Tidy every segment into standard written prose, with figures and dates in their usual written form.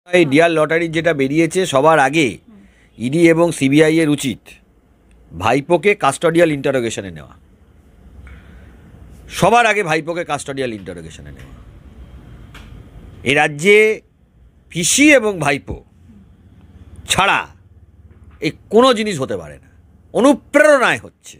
এই dear lottery যেটা বেরিয়েছে সবার আগে ইডি এবং সিবিআই এর উচিত ভাইপোকে কাস্টোডিয়াল ইন্টারোগেশনে নেওয়া। সবার আগে ভাইপোকে কাস্টোডিয়াল ইন্টারোগেশনে নেওয়া। এই রাজ্যে পিসি এবং ভাইপো ছাড়া এই কোনো জিনিস হতে পারে না। অনুপ্রেরণায় হচ্ছে।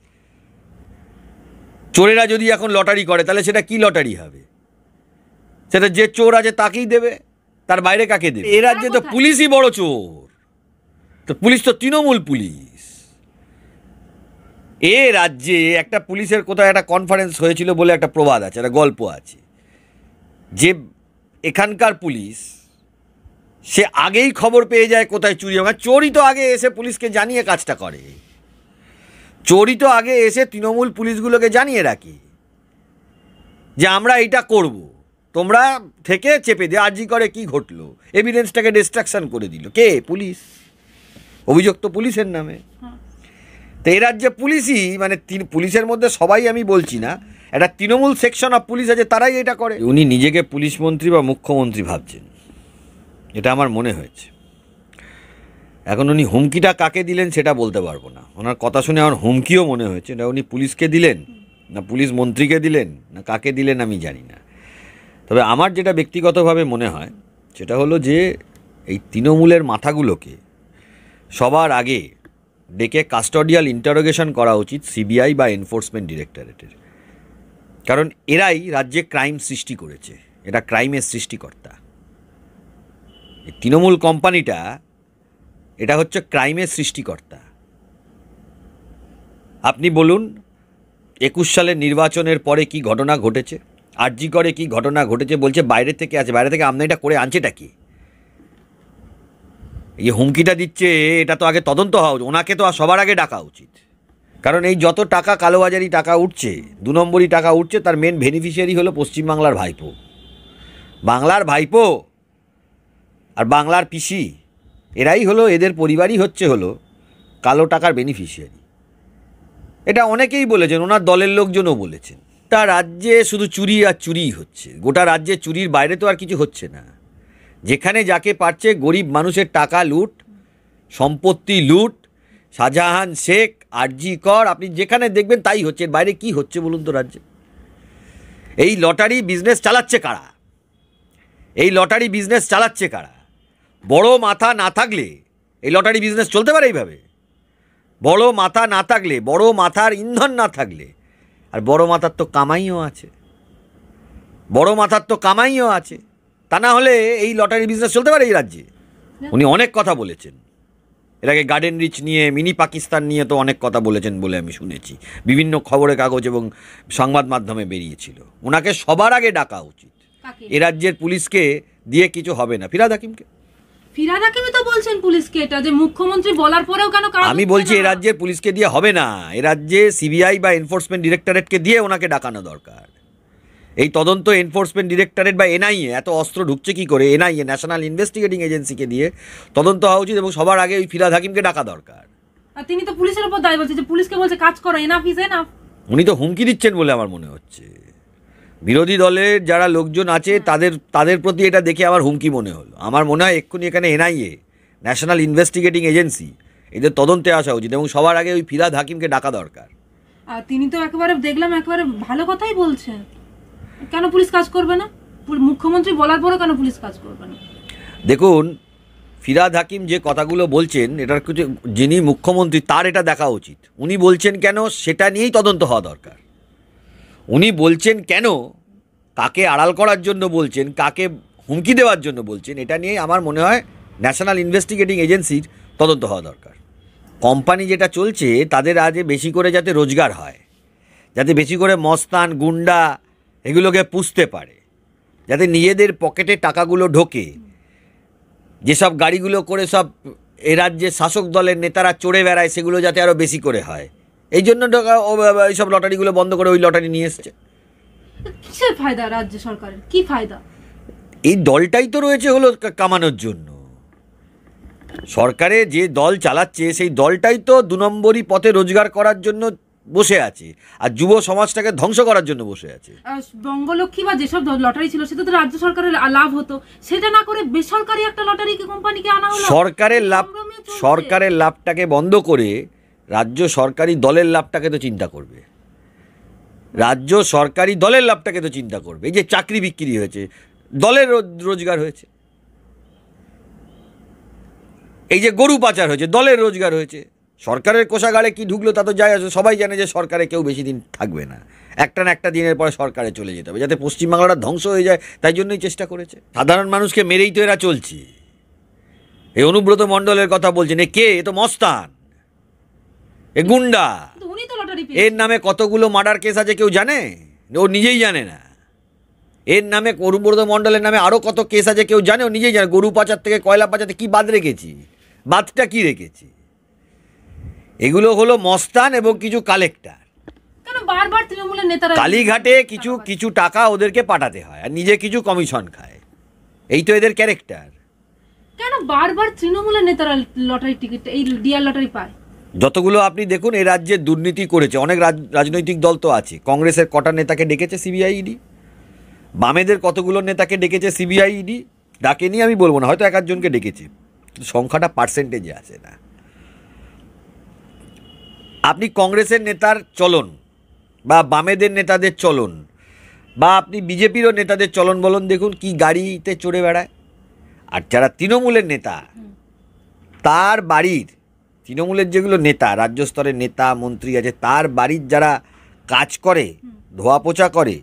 চোরেরা যদি এখন লটারি করে তাহলে সেটা কি লটারি হবে? সেটা যে চোর আছে তাকেই দেবে, তার বাইরে কাকে দেবে? এ রাজ্যে তো পুলিশই বড় চোর। তো পুলিশ তো তৃণমূল পুলিশ। এ রাজ্যে একটা পুলিশের কোথায় একটা কনফারেন্স হয়েছিল বলে একটা প্রবাদ আছে, একটা গল্প আছে, যে এখানকার পুলিশ সে আগেই খবর পেয়ে যায় কোথায় চুরি হবে। চোরই তো আগে এসে পুলিশকে জানিয়ে কাজটা করে। চোরই তো আগে এসে তৃণমূল পুলিশগুলোকে জানিয়ে রাখি যে আমরা এইটা করব, তোমরা থেকে চেপে দিয়ে। আরজি করে কি ঘটলো? এভিডেন্সটাকে ডিস্ট্রাকশন করে দিল কে? পুলিশ। অভিযোগ তো পুলিশের নামে। তো এ রাজ্যে পুলিশই, মানে পুলিশের মধ্যে সবাই আমি বলছি না, একটা তৃণমূল সেকশন অফ পুলিশ আছে, তারাই এটা করে। উনি নিজেকে পুলিশ মন্ত্রী বা মুখ্যমন্ত্রী ভাবছেন, এটা আমার মনে হয়েছে। এখন উনি হুমকিটা কাকে দিলেন সেটা বলতে পারবো না। ওনার কথা শুনে আমার হুমকিও মনে হয়েছে। এটা উনি পুলিশকে দিলেন না পুলিশ মন্ত্রীকে দিলেন না কাকে দিলেন আমি জানি না। তবে আমার যেটা ব্যক্তিগতভাবে মনে হয় সেটা হলো যে এই তৃণমূলের মাথাগুলোকে সবার আগে ডেকে কাস্টোডিয়াল ইন্টারোগেশন করা উচিত সিবিআই বা এনফোর্সমেন্ট ডিরেক্টরেটের। কারণ এরাই রাজ্যে ক্রাইম সৃষ্টি করেছে, এটা ক্রাইমের সৃষ্টিকর্তা। এই তৃণমূল কোম্পানিটা এটা হচ্ছে ক্রাইমের সৃষ্টিকর্তা। আপনি বলুন 21 সালের নির্বাচনের পরে কি ঘটনা ঘটেছে? আরজি করে কি ঘটনা ঘটেছে? বলছে বাইরে থেকে আছে, বাইরে থেকে আমদানিটা করে আনছেটা কি? এই হুমকিটা দিচ্ছে, এটা তো আগে তদন্ত হওয়া উচিত। ওনাকে তো সবার আগে ডাকা উচিত। কারণ এই যত টাকা কালোবাজারি টাকা উঠছে, 2 নম্বরই টাকা উঠছে, তার মেন বেনিফিশিয়ারি হলো পশ্চিমবাংলার ভাইপো। বাংলার ভাইপো আর বাংলার পিসি, এরাই হলো, এদের পরিবারই হচ্ছে হলো কালো টাকার বেনিফিশিয়ারি। এটা অনেকেই বলেছেন, ওনার দলের লোকজনও বলেছেন। তা রাজ্যে শুধু চুরি আর চুরিই হচ্ছে। গোটা রাজ্যে চুরির বাইরে তো আর কিছু হচ্ছে না। যেখানে যাকে পারছে গরিব মানুষের টাকা লুট, সম্পত্তি লুট, শাহজাহান শেখ, আরজি কর, আপনি যেখানে দেখবেন তাই হচ্ছে। এর বাইরে কি হচ্ছে বলুন তো রাজ্যে? এই লটারি বিজনেস চালাচ্ছে কারা? এই লটারি বিজনেস চালাচ্ছে কারা? বড় মাথা না থাকলে এই লটারি বিজনেস চলতে পারে এইভাবে? বড় মাথা না থাকলে, বড় মাথার ইন্ধন না থাকলে, আর বড় মাথার তো কামাইও আছে, বড় মাথার তো কামাইও আছে, তা না হলে এই লটারি বিজনেস চলতে পারে এই রাজ্যে? উনি অনেক কথা বলেছেন এর আগে, গার্ডেন রিচ নিয়ে, মিনি পাকিস্তান নিয়ে তো অনেক কথা বলেছেন বলে আমি শুনেছি, বিভিন্ন খবরের কাগজ এবং সংবাদ মাধ্যমে বেরিয়েছিল। ওনাকে সবার আগে ডাকা উচিত। এ রাজ্যের পুলিশকে দিয়ে কিছু হবে না। ফিরহাদ হাকিমকে। ফিরহাদ হাকিমই তো বলছেন পুলিশকে, এটা যে মুখ্যমন্ত্রী বলার পরেও কেন? আমি বলছি এ রাজ্যের পুলিশকে দিয়ে হবে না। এ রাজ্যে সিবিআই বা এনফোর্সমেন্ট ডিরেক্টরেটকে দিয়ে ওনাকে ডাকানো দরকার। এই তদন্ত এনফোর্সমেন্ট ডিরেক্টরেট বা এনআইএ, এত অস্ত্র ঢুকছে কি করে? এনআইএ, ন্যাশনাল ইনভেস্টিগেটিং এজেন্সিকে দিয়ে তদন্ত হওয়া উচিত এবং সবার আগে ওই ফিরহাদ হাকিমকে ডাকা দরকার। আর তিনি তো পুলিশের উপর দায় বলছে, যে পুলিশকে বলছে কাজ করো, এনাফ ইজ এনাফ। উনি তো হুমকি দিচ্ছেন বলে আমার মনে হচ্ছে। বিরোধী দলের যারা লোকজন আছে তাদের প্রতি এটা দেখে আমার হুমকি মনে হলো। আমার মনে হয় এক্ষুনি এখানে এনআইএ, ন্যাশনাল ইনভেস্টিগেটিং এজেন্সি, এদের তদন্তে আসা উচিত এবং সবার আগে ওই ফিরহাদ হাকিমকে ডাকা দরকার। আর তিনি তো একেবারে দেখলাম একেবারে ভালো কথাই বলছেন। কেন পুলিশ কাজ করবে না? মুখ্যমন্ত্রী বলার পরেও কেন পুলিশ কাজ করবে না? দেখুন, ফিরহাদ হাকিম যে কথাগুলো বলছেন, এটার কিছু, যিনি মুখ্যমন্ত্রী তার এটা দেখা উচিত। উনি বলছেন কেন সেটা নিয়েই তদন্ত হওয়া দরকার। উনি বলছেন কেন, কাকে আড়াল করার জন্য বলছেন, কাকে হুমকি দেওয়ার জন্য বলছেন, এটা নিয়ে আমার মনে হয় ন্যাশনাল ইনভেস্টিগেটিং এজেন্সির তদন্ত হওয়া দরকার। কোম্পানি যেটা চলছে তাদের আজ বেশি করে যাতে রোজগার হয়, যাতে বেশি করে মস্তান গুন্ডা এগুলোকে পুষতে পারে, যাতে নিজেদের পকেটে টাকাগুলো ঢোকে, যেসব গাড়িগুলো করে সব এ রাজ্যে শাসক দলের নেতারা চড়ে বেড়ায় সেগুলো যাতে আরও বেশি করে হয়, এই জন্য এইসব লটারিগুলো বন্ধ করে ওই লটারি নিয়ে এসছে। কিসের ফায়দা রাজ্য সরকারের? কি ফায়দা? এই দলটাই তো রয়েছে হলো কামানোর জন্য। সরকারে যে দল চালাচ্ছে সেই দলটাই তো 2 নম্বরই পথে রোজগার করার জন্য বসে আছে, আর যুব সমাজটাকে ধ্বংস করার জন্য বসে আছে। বঙ্গলক্ষ্মী বা যেসব লটারি ছিল সেটা তো রাজ্য সরকারের লাভ হতো, সেটা না করে বেসরকারি একটা লটারি কোম্পানিকে আনা হলো। সরকারের লাভটাকে বন্ধ করে রাজ্য সরকারি দলের লাভটাকে তো চিন্তা করবে, রাজ্য সরকারি দলের লাভটাকে তো চিন্তা করবে। এই যে চাকরি বিক্রি হয়েছে, দলের রোজগার হয়েছে। এই যে গরু পাচার হয়েছে, দলের রোজগার হয়েছে। সরকারের কোষাগারে কি ঢুকলো তা তো যায় আসে, সবাই জানে যে সরকারে কেউ বেশি দিন থাকবে না, একটা না একটা দিনের পরে সরকারে চলে যেতে হবে, যাতে পশ্চিমবাংলাটা ধ্বংস হয়ে যায়, তাই জন্যই চেষ্টা করেছে। সাধারণ মানুষকে মেরেই তো এরা চলছে। এই অনুব্রত মণ্ডলের কথা বলছেন, এ কে? এ তো মস্তান, এ গুন্ডা। এর নামে কতগুলো মার্ডার কেস আছে কেউ জানে? ও নিজেই জানে না। এর নামে, অনুব্রত মণ্ডলের নামে আরও কত কেস আছে কেউ জানে? ও নিজেই জানে। গরু পাচার থেকে কয়লা পাচারতে কি বাদ রেখেছি, বাদটা কি রেখেছি? এগুলো হলো মস্তান এবং কিছু কালেক্টর। বারবার তৃণমূলের নেতারা কালীঘাটে কিছু টাকা ওদেরকে পাঠাতে হয় আর নিজে কিছু কমিশন খায়, এই তো এদের ক্যারেক্টার। কেন বারবার তৃণমূলের নেতারা লটারি টিকিট, এই ডিআর লটারি পায়? যতগুলো আপনি দেখুন এই রাজ্যে দুর্নীতি করেছে অনেক রাজনৈতিক দল তো আছে। কংগ্রেসের কটা নেতাকে ডেকেছে সিবিআই ইডি, বামেদের কতগুলো নেতাকে ডেকেছে সিবিআই ইডি, ডাকেনি আমি বলবো না, হয়তো এক আধজনকে ডেকেছে, সংখ্যাটা পার্সেন্টেজে আসে না। আপনি কংগ্রেসের নেতার চলন বা বামেদের নেতাদের চলন বা আপনি বিজেপিরও নেতাদের চলন বলুন, দেখুন কি গাড়িতে চড়ে বেড়ায়। আর যারা তৃণমূলের নেতা, তার বাড়ির, তৃণমূলের যেগুলো নেতা, রাজ্য স্তরের নেতা মন্ত্রী আছে, তার বাড়ির যারা কাজ করে, ধোয়া পোছা করে,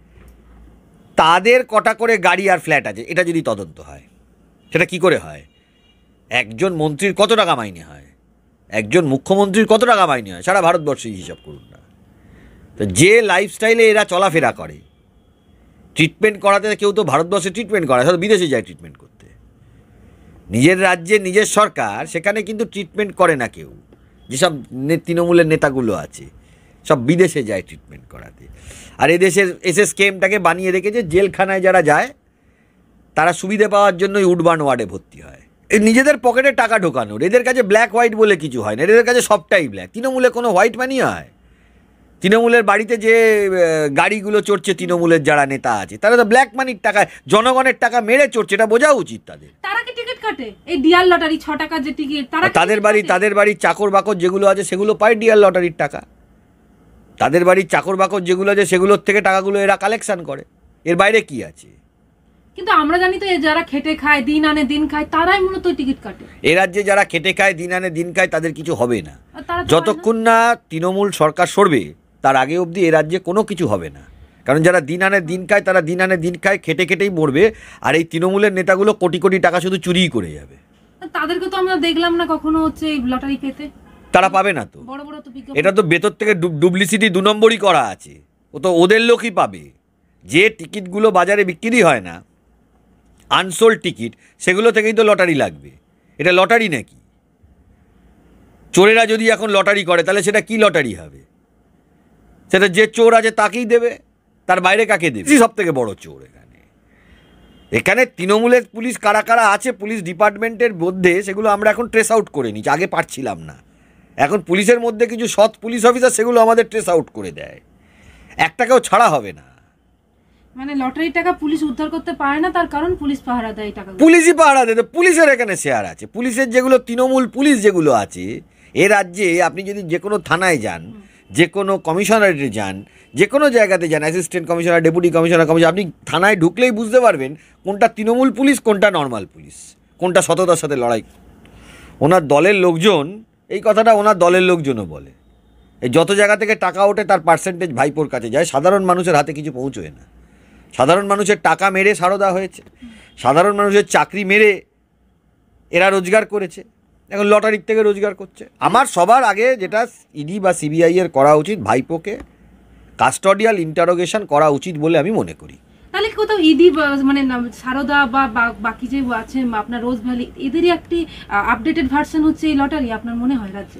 তাদের কটা করে গাড়ি আর ফ্ল্যাট আছে, এটা যদি তদন্ত হয়, সেটা কি করে হয়? একজন মন্ত্রীর কত টাকা মাইনে হয়, একজন মুখ্যমন্ত্রীর কত টাকা মাইনে হয়, সারা ভারতবর্ষে হিসাব করুন না। তো যে লাইফস্টাইলে এরা চলাফেরা করে, ট্রিটমেন্ট করাতে কেউ তো ভারতবর্ষে ট্রিটমেন্ট করায়, হয়তো বিদেশে যায় ট্রিটমেন্ট করতে। নিজের রাজ্যে নিজের সরকার, সেখানে কিন্তু ট্রিটমেন্ট করে না কেউ। যেসব তৃণমূলের নেতাগুলো আছে সব বিদেশে যায় ট্রিটমেন্ট করাতে। আর এদেশের স্কেমটাকে বানিয়ে রেখেছে, জেলখানায় যারা যায় তারা সুবিধে পাওয়ার জন্যই উডবার্ন ওয়ার্ডে ভর্তি হয়। এই নিজেদের পকেটে টাকা ঢোকানোর। এদের কাছে ব্ল্যাক হোয়াইট বলে কিছু হয় না, এদের কাছে সবটাই ব্ল্যাক। তৃণমূলে কোনো হোয়াইট মানি হয়? তৃণমূলের বাড়িতে যে গাড়িগুলো চড়ছে তৃণমূলের যারা নেতা আছে, তারা তো ব্ল্যাক মানির টাকায়, জনগণের টাকা মেরে চড়ছে, এটা বোঝা উচিত তাদের। তারা কি টিকিট কাটে? এই ডিআর লটারি 6 টাকার যে টিকিট, তাদের বাড়ির চাকর বাকর যেগুলো আছে সেগুলো পায় ডিআর লটারির টাকা। তাদের বাড়ির চাকর বাকর যেগুলো আছে সেগুলোর থেকে টাকাগুলো এরা কালেকশন করে। এর বাইরে কি আছে? কিন্তু আমরা জানি তো যারা খেটে খায়, দিন আনে দিন খায়, তারাই মূলত টিকিট কাটে। এ রাজ্যে যারা খেটে খায়, দিন আনে দিন খায়, তাদের কিছু হবে না। যতক্ষণ না তৃণমূল সরকার সরবে, তার আগে অবধি এ রাজ্যে কোনো কিছু হবে না। কারণ যারা দিন আনে দিন খায়, তারা দিন আনে দিন খায়, খেটে খেটেই মরবে। আর এই তৃণমূলের নেতাগুলো কোটি কোটি টাকা শুধু চুরিই করে যাবে। তাদেরকে তো আমরা দেখলাম না কখনো হচ্ছে এই লটারি পেতে। তারা পাবে না তো, এটা তো ভেতর থেকে ডুপ্লিসিটি 2 নম্বরই করা আছে। ও তো ওদের লোকই পাবে। যে টিকিটগুলো বাজারে বিক্রি হয় না, আনসোল্ড টিকিট, সেগুলো থেকেই তো লটারি লাগবে। এটা লটারি নাকি? চোরেরা যদি এখন লটারি করে, তাহলে সেটা কি লটারি হবে? সেটা যে চোর আছে তাকেই দেবে, তার বাইরে কাকে দেবে? সব থেকে বড় চোর এখানে তৃণমূলের পুলিশ কারা কারা আছে পুলিশ ডিপার্টমেন্টের মধ্যে, সেগুলো আমরা এখন ট্রেস আউট করে নিচ্ছি। আগে পারছিলাম না, এখন পুলিশের মধ্যে কিছু সৎ পুলিশ অফিসার সেগুলো আমাদের ট্রেস আউট করে দেয়। একটাকেও ছাড়া হবে না। মানে লটারির টাকা পুলিশ উদ্ধার করতে পারে না, তার কারণ পুলিশ পাহারা দেয় টাকা। পুলিশই পাহারা দেয়। পুলিশের এখানে শেয়ার আছে। পুলিশের যেগুলো তৃণমূল পুলিশ যেগুলো আছে এ রাজ্যে, আপনি যদি যে কোনো থানায় যান, যে কোনো কমিশনারেটে যান, যে কোনো জায়গাতে যান, অ্যাসিস্ট্যান্ট কমিশনার, ডেপুটি কমিশনার, আপনি থানায় ঢুকলেই বুঝতে পারবেন কোনটা তৃণমূল পুলিশ, কোনটা নর্মাল পুলিশ, কোনটা সততার সাথে লড়াই। ওনার দলের লোকজন, এই কথাটা ওনার দলের লোকজনও বলে, এই যত জায়গা থেকে টাকা ওঠে তার পার্সেন্টেজ ভাইপোর কাছে যায়, সাধারণ মানুষের হাতে কিছু পৌঁছয় না। সাধারণ মানুষের টাকা মেরে সারদা হয়েছে, সাধারণ মানুষের চাকরি মেরে এরা রোজগার করেছে, এখন লটারির থেকে রোজগার করছে। আমার সবার আগে যেটা ইডি বা সিবিআই এর করা উচিত, ভাইপোকে কাস্টোডিয়াল ইন্টারোগেশন করা উচিত বলে আমি মনে করি। তাহলে কোথাও ইডি মানে সারদা বা বাকি যে আছে আপনার রোজ ভ্যালি, এদেরই একটি আপডেটেড ভার্সন হচ্ছে এই লটারি, আপনার মনে হয় রাজ্যে?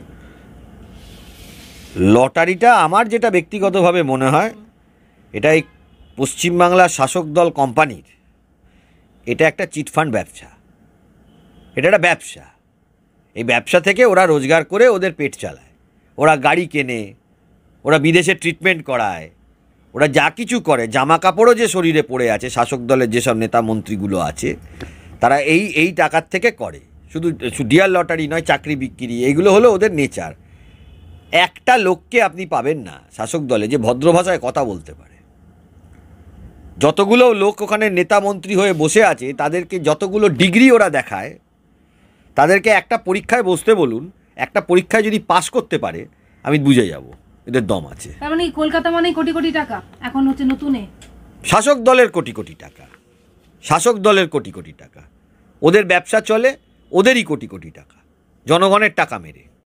লটারিটা আমার যেটা ব্যক্তিগতভাবে মনে হয়, এটা এই পশ্চিমবাংলার শাসক দল কোম্পানির, এটা একটা চিটফান্ড ব্যবসা। এটা একটা ব্যবসা। এই ব্যবসা থেকে ওরা রোজগার করে ওদের পেট চালায়। ওরা গাড়ি কেনে, ওরা বিদেশে ট্রিটমেন্ট করায়, ওরা যা কিছু করে, জামা কাপড়ও যে শরীরে পড়ে আছে শাসক দলের যেসব নেতা মন্ত্রীগুলো আছে, তারা এই টাকার থেকে করে। শুধু ডিয়ার লটারি নয়, চাকরি বিক্রি, এইগুলো হলো ওদের নেচার। একটা লোককে আপনি পাবেন না শাসক দলে যে ভদ্র ভাষায় কথা বলতে পারে। যতগুলো লোক ওখানে নেতা মন্ত্রী হয়ে বসে আছে, তাদেরকে যতগুলো ডিগ্রি ওরা দেখায়, তাদেরকে একটা পরীক্ষায় বসতে বলুন, একটা পরীক্ষায় যদি পাশ করতে পারে, আমি বুঝে যাব এদের দম আছে। তার মানে কলকাতা মানেই কোটি কোটি টাকা এখন হচ্ছে নতুনে। শাসক দলের কোটি কোটি টাকা, শাসক দলের কোটি কোটি টাকা, ওদের ব্যবসা চলে ওদেরই কোটি কোটি টাকা, জনগণের টাকা মেরে।